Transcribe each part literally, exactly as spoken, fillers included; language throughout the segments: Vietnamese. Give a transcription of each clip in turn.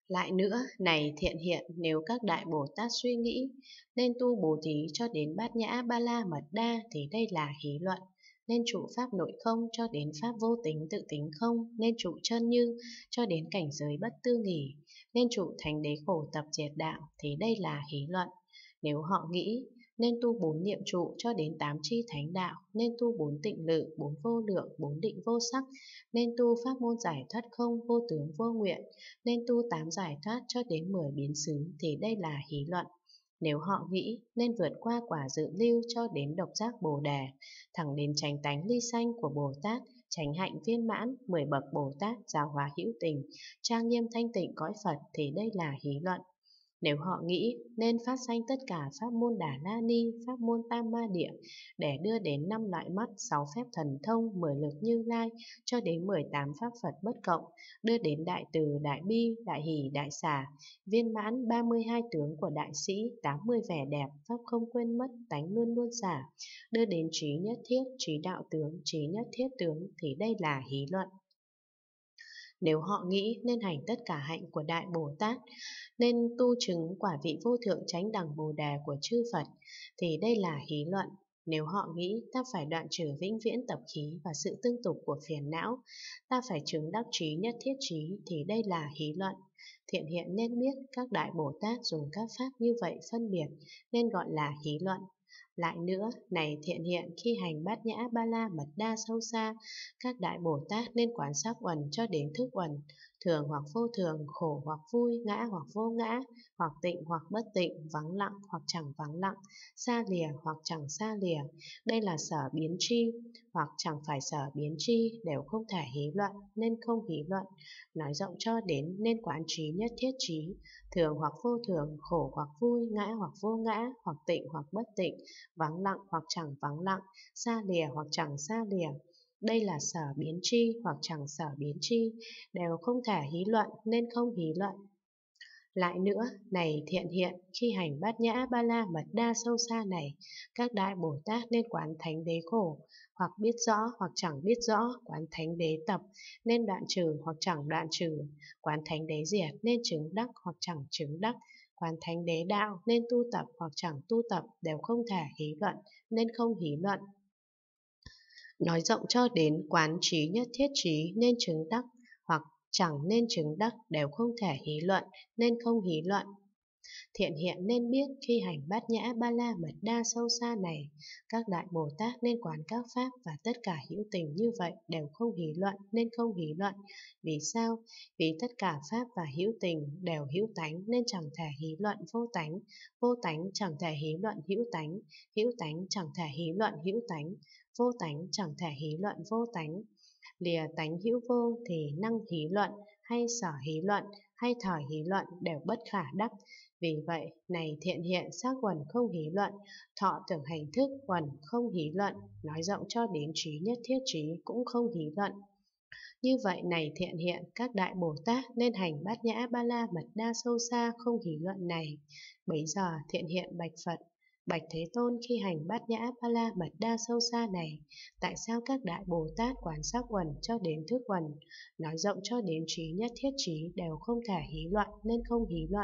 Lại nữa, này thiện hiện, nếu các đại Bồ Tát suy nghĩ nên tu bố thí cho đến bát nhã ba la mật đa thì đây là hí luận. Nên trụ pháp nội không cho đến pháp vô tính tự tính không, nên trụ chân như cho đến cảnh giới bất tư nghỉ, nên trụ thánh đế khổ tập diệt đạo thì đây là hí luận. Nếu họ nghĩ nên tu bốn niệm trụ cho đến tám chi thánh đạo, nên tu bốn tịnh lự, bốn vô lượng, bốn định vô sắc, nên tu pháp môn giải thoát không, vô tướng vô nguyện, nên tu tám giải thoát cho đến mười biến xứ thì đây là hí luận. Nếu họ nghĩ nên vượt qua quả dự lưu cho đến độc giác Bồ Đề, thẳng đến chánh tánh ly sanh của Bồ Tát, chánh hạnh viên mãn, mười bậc Bồ Tát, giáo hóa hữu tình, trang nghiêm thanh tịnh cõi Phật thì đây là hí luận. Nếu họ nghĩ nên phát sanh tất cả pháp môn Đà La Ni, pháp môn Tam Ma Địa để đưa đến năm loại mắt, sáu phép thần thông, mười lực Như Lai cho đến mười tám pháp Phật bất cộng, đưa đến đại từ, đại bi, đại hỷ, đại xả, viên mãn ba mươi hai tướng của đại sĩ, tám mươi vẻ đẹp, pháp không quên mất, tánh luôn luôn xả, đưa đến trí nhất thiết, trí đạo tướng, trí nhất thiết tướng thì đây là hí luận. Nếu họ nghĩ nên hành tất cả hạnh của Đại Bồ Tát, nên tu chứng quả vị vô thượng chánh đẳng Bồ Đề của chư Phật, thì đây là hí luận. Nếu họ nghĩ ta phải đoạn trừ vĩnh viễn tập khí và sự tương tục của phiền não, ta phải chứng đắc trí nhất thiết trí, thì đây là hí luận. Thiện hiện nên biết các Đại Bồ Tát dùng các pháp như vậy phân biệt, nên gọi là hí luận. Lại nữa, này thiện hiện, khi hành bát nhã ba la mật đa sâu xa, các đại Bồ Tát nên quán sắc uẩn cho đến thức uẩn, thường hoặc vô thường, khổ hoặc vui, ngã hoặc vô ngã, hoặc tịnh hoặc bất tịnh, vắng lặng hoặc chẳng vắng lặng, xa lìa hoặc chẳng xa lìa. Đây là sở biến tri, hoặc chẳng phải sở biến tri, đều không thể hí luận, nên không hí luận. Nói rộng cho đến nên quán trí nhất thiết trí, thường hoặc vô thường, khổ hoặc vui, ngã hoặc vô ngã, hoặc tịnh hoặc bất tịnh, vắng lặng hoặc chẳng vắng lặng, xa lìa hoặc chẳng xa lìa. Đây là sở biến tri hoặc chẳng sở biến tri, đều không thể hí luận nên không hí luận. Lại nữa, này thiện hiện, khi hành bát nhã ba la mật đa sâu xa này, các đại Bồ Tát nên quán thánh đế khổ, hoặc biết rõ hoặc chẳng biết rõ, quán thánh đế tập, nên đoạn trừ hoặc chẳng đoạn trừ, quán thánh đế diệt nên chứng đắc hoặc chẳng chứng đắc, quán thánh đế đạo nên tu tập hoặc chẳng tu tập, đều không thể hí luận nên không hí luận. Nói rộng cho đến quán trí nhất thiết trí nên chứng đắc hoặc chẳng nên chứng đắc, đều không thể hí luận nên không hí luận. Thiện hiện nên biết khi hành bát nhã ba la mật đa sâu xa này, các đại Bồ Tát nên quán các pháp và tất cả hữu tình như vậy đều không hí luận nên không hí luận. Vì sao? Vì tất cả pháp và hữu tình đều hữu tánh nên chẳng thể hí luận vô tánh, vô tánh chẳng thể hí luận hữu tánh, hữu tánh chẳng thể hí luận hữu tánh, vô tánh chẳng thể hí luận vô tánh. Lìa tánh hữu vô thì năng hí luận hay sở hí luận hay thời hí luận đều bất khả đắc. Vì vậy, này thiện hiện, sắc uẩn không hí luận, thọ tưởng hành thức uẩn không hí luận, nói rộng cho đến trí nhất thiết trí cũng không hí luận. Như vậy, này thiện hiện, các đại Bồ Tát nên hành bát nhã ba la mật đa sâu xa không hí luận này. Bấy giờ thiện hiện bạch Phật: Bạch Thế Tôn, khi hành bát nhã ba la mật đa sâu xa này, tại sao các đại Bồ Tát quán sắc uẩn cho đến thức uẩn, nói rộng cho đến trí nhất thiết trí đều không thể hí luận nên không hí luận?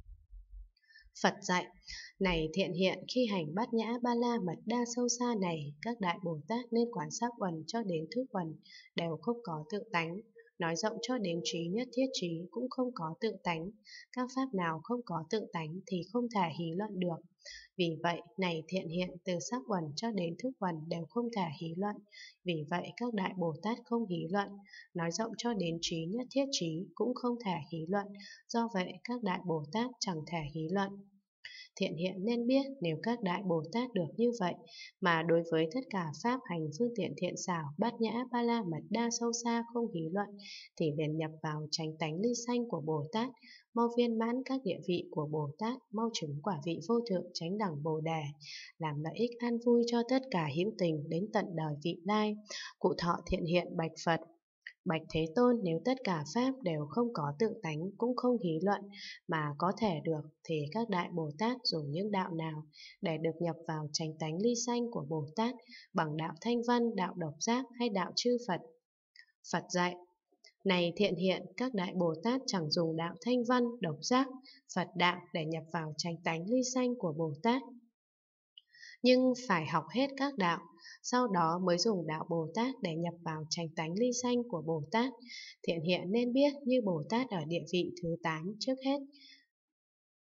Phật dạy: Này thiện hiện, khi hành bát nhã ba la mật đa sâu xa này, các đại Bồ Tát nên quán sắc uẩn cho đến thức uẩn đều không có tự tánh, nói rộng cho đến trí nhất thiết trí cũng không có tự tánh. Các pháp nào không có tự tánh thì không thể hí luận được. Vì vậy, này thiện hiện, từ sắc uẩn cho đến thức uẩn đều không thể hí luận. Vì vậy, các đại Bồ Tát không hí luận, nói rộng cho đến trí nhất thiết trí cũng không thể hí luận. Do vậy, các đại Bồ Tát chẳng thể hí luận. Thiện hiện nên biết, nếu các đại Bồ Tát được như vậy, mà đối với tất cả pháp hành phương tiện thiện xảo, bát nhã ba la mật đa sâu xa không hí luận, thì liền nhập vào chánh tánh ly sanh của Bồ Tát, mau viên mãn các địa vị của Bồ Tát, mau chứng quả vị vô thượng chánh đẳng Bồ Đề, làm lợi ích an vui cho tất cả hữu tình đến tận đời vị lai. Cụ thọ thiện hiện bạch Phật: Bạch Thế Tôn, nếu tất cả pháp đều không có tự tánh cũng không hí luận mà có thể được, thì các đại Bồ Tát dùng những đạo nào để được nhập vào chánh tánh ly sanh của Bồ Tát, bằng đạo thanh văn, đạo độc giác hay đạo chư Phật? Phật dạy: Này thiện hiện, các đại Bồ Tát chẳng dùng đạo thanh văn, độc giác, Phật đạo để nhập vào chánh tánh ly sanh của Bồ Tát, nhưng phải học hết các đạo, sau đó mới dùng đạo Bồ Tát để nhập vào chánh tánh ly sanh của Bồ Tát. Thiện hiện nên biết như Bồ Tát ở địa vị thứ tám trước hết,